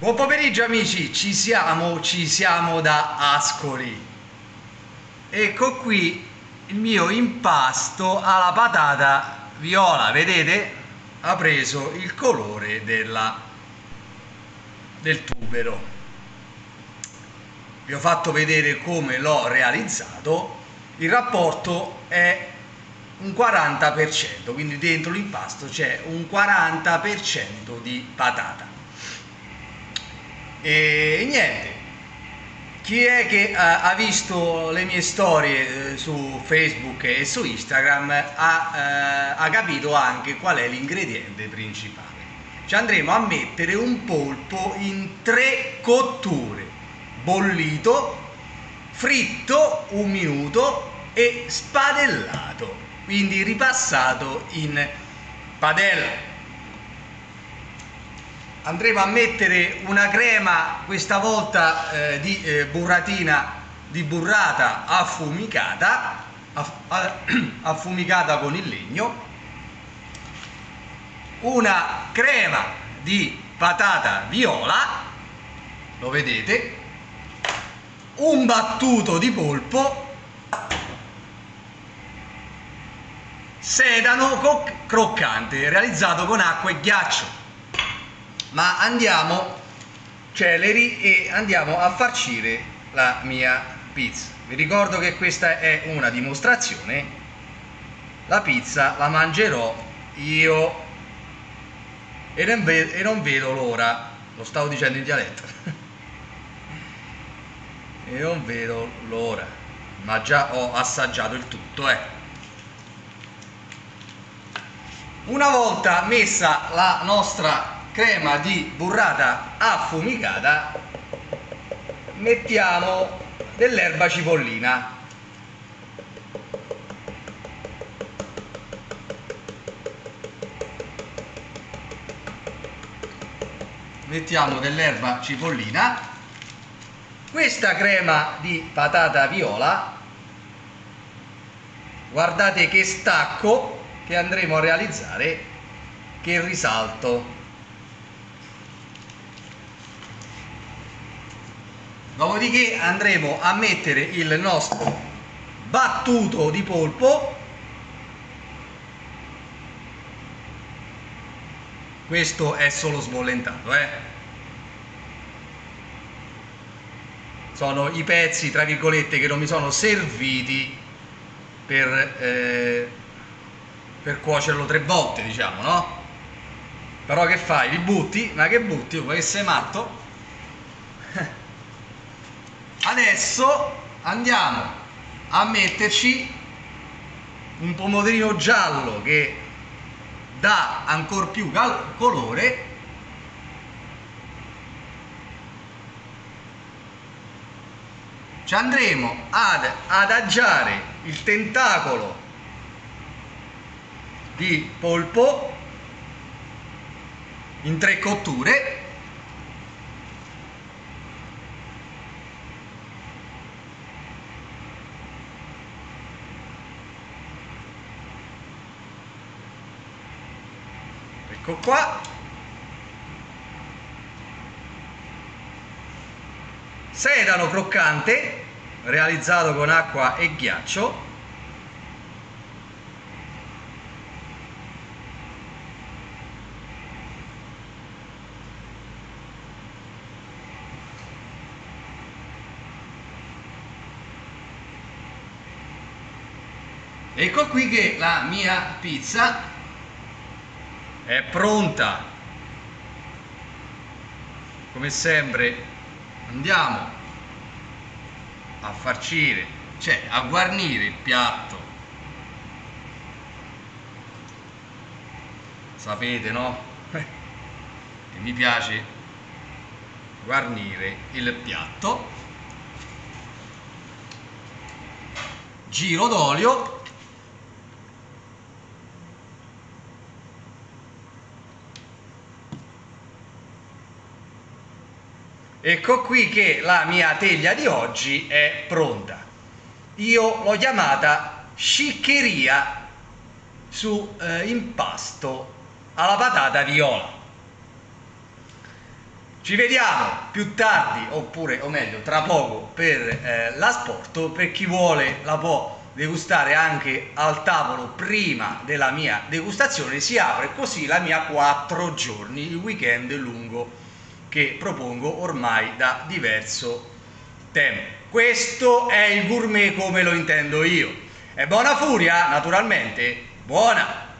Buon pomeriggio amici, ci siamo da Ascoli. Ecco qui il mio impasto alla patata viola, vedete? Ha preso il colore del tubero. Vi ho fatto vedere come l'ho realizzato. Il rapporto è un 40%, quindi dentro l'impasto c'è un 40% di patata. E niente, chi è che ha visto le mie storie su Facebook e su Instagram ha capito anche qual è l'ingrediente principale. Ci andremo a mettere un polpo in 3 cotture: bollito, fritto 1 minuto e spadellato, quindi ripassato in padella. Andremo a mettere una crema, questa volta di burrata affumicata con il legno, una crema di patata viola, lo vedete, un battuto di polpo, sedano croccante realizzato con acqua e ghiaccio. Ma andiamo celeri e andiamo a farcire la mia pizza. Vi ricordo che questa è una dimostrazione. La pizza la mangerò io e non vedo l'ora. Lo stavo dicendo in dialetto. E non vedo l'ora, ma già ho assaggiato il tutto, Una volta messa la nostra crema di burrata affumicata, mettiamo dell'erba cipollina, questa crema di patata viola, guardate che stacco che andremo a realizzare, che risalto. Dopodiché andremo a mettere il nostro battuto di polpo, questo è solo sbollentato, sono i pezzi tra virgolette che non mi sono serviti per cuocerlo 3 volte, diciamo, no? Però che fai? Li butti? Ma che butti? Vuoi che sei matto? Adesso andiamo a metterci un pomodorino giallo che dà ancora più colore, ci andremo ad adagiare il tentacolo di polpo in 3 cotture, ecco qua, sedano croccante realizzato con acqua e ghiaccio, ecco qui che la mia pizza è pronta. Come sempre andiamo a farcire, cioè a guarnire il piatto, sapete, no? Che mi piace guarnire il piatto, giro d'olio, ecco qui che la mia teglia di oggi è pronta. Io l'ho chiamata sciccheria su impasto alla patata viola. Ci vediamo più tardi, oppure, o meglio, tra poco per l'asporto. Per chi vuole la può degustare anche al tavolo prima della mia degustazione. Si apre così la mia 4 giorni, il weekend lungo che propongo ormai da diverso tempo. Questo è il gourmet come lo intendo io. E buona furia, naturalmente, buona!